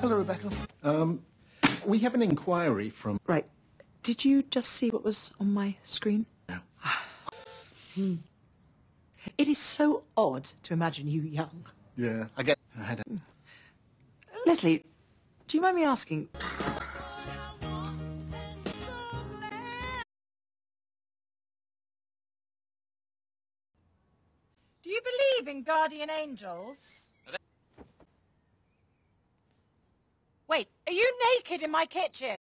Hello, Rebecca. We have an inquiry from... Right. Did you just see what was on my screen? No. It is so odd to imagine you young. Yeah, I had a... Leslie, do you mind me asking... Do you believe in guardian angels? Wait, are you naked in my kitchen?